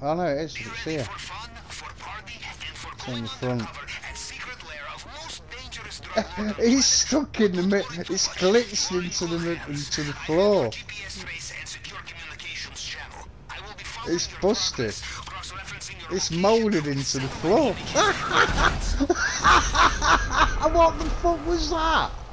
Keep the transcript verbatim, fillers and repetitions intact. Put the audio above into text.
I know it is. It's here. It's on the front. He's stuck in the mid. It's glitched into the mid into the floor. It's busted. It's moulded into the floor. What the fuck was that?